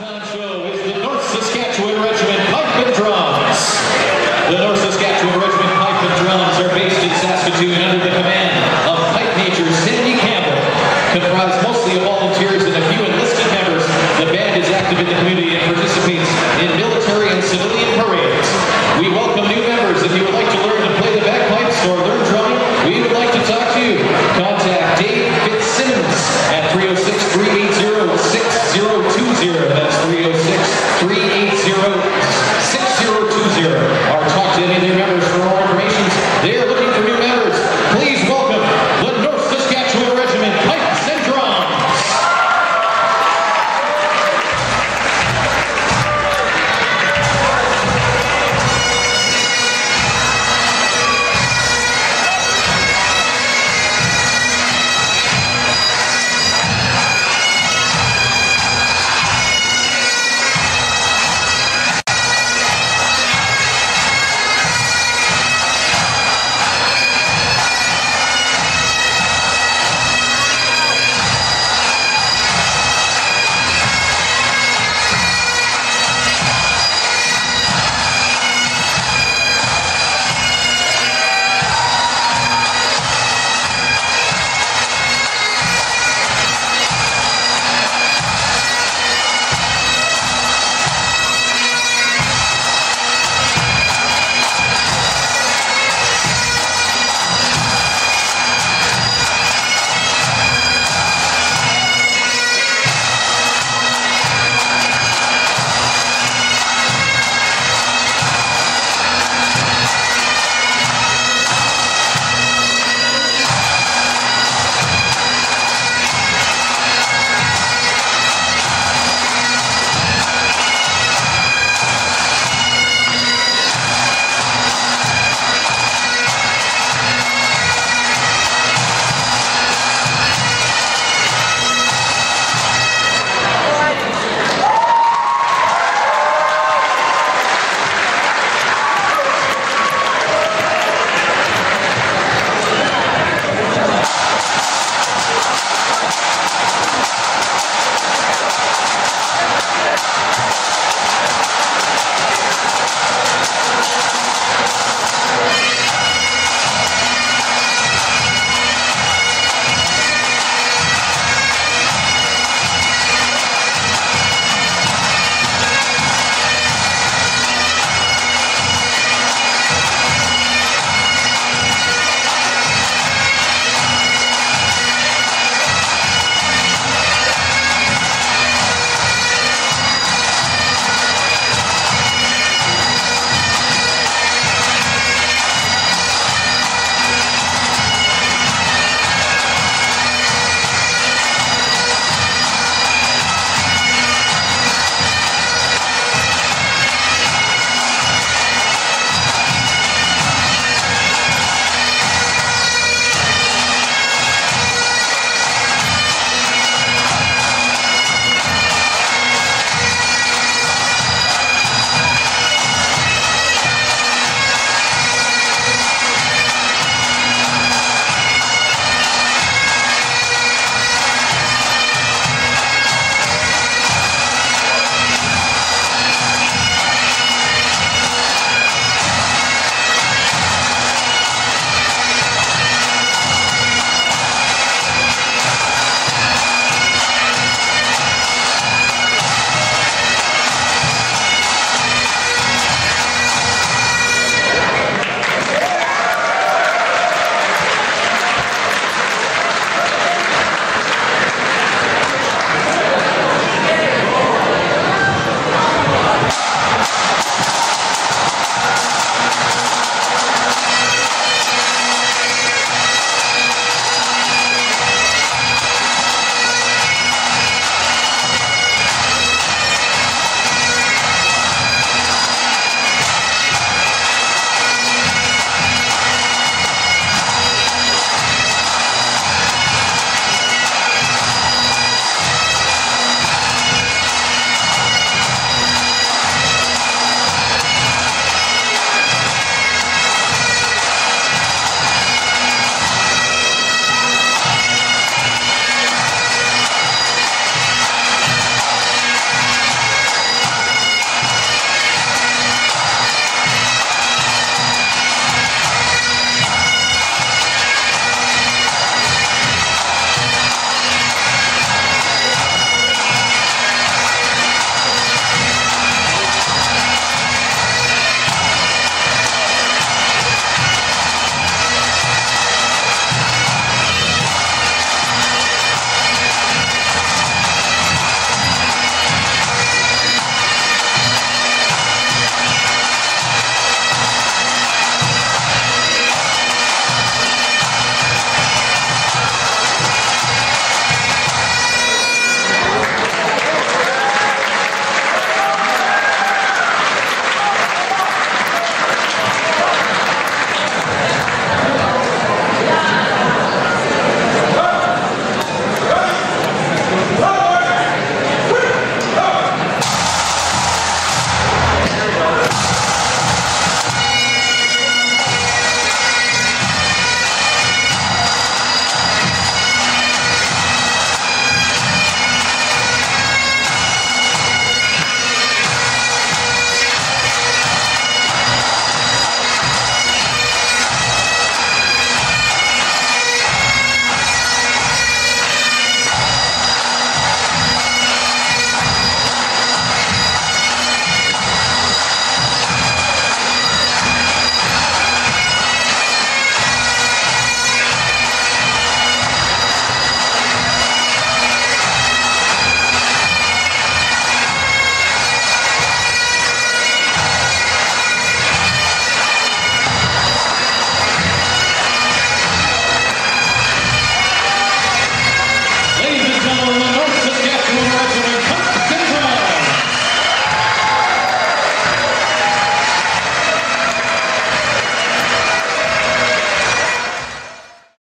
halftime show is the North Saskatchewan Regiment Pipe and Drums. The North Saskatchewan Regiment Pipe and Drums are based in Saskatoon under the command of Pipe Major Cindy Campbell. Comprised mostly of volunteers and a few enlisted members, the band is active in the community and participates in military and civilian parades. We welcome new members. If you would like to learn to play the bagpipes or learn drumming, we would like to talk to you. Contact Dave Fitzsimmons at 306-380-6020.